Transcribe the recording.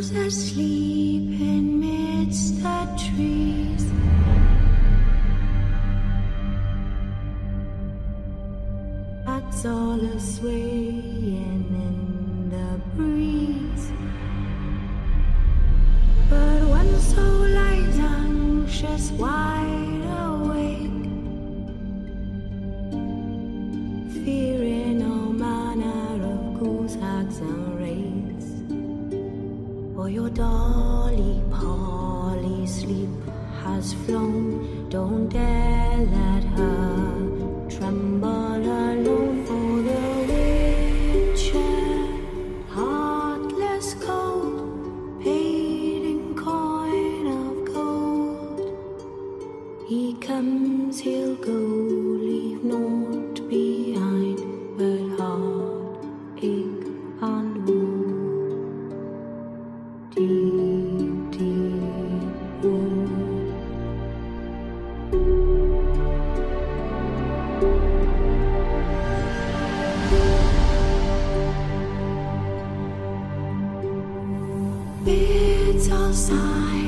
Asleep in midst the trees, that's all a swaying in the breeze. But one soul lies anxious, wide awake, fearing all manner of ghouls, hags and wraiths. For your dolly Polly sleep has flown, don't dare let her tremble alone. For the witcher, heartless cold, paid in coin of gold. He comes, he'll go, leave naught behind but heartache and woe. Deep, deep woe. Birds all sigh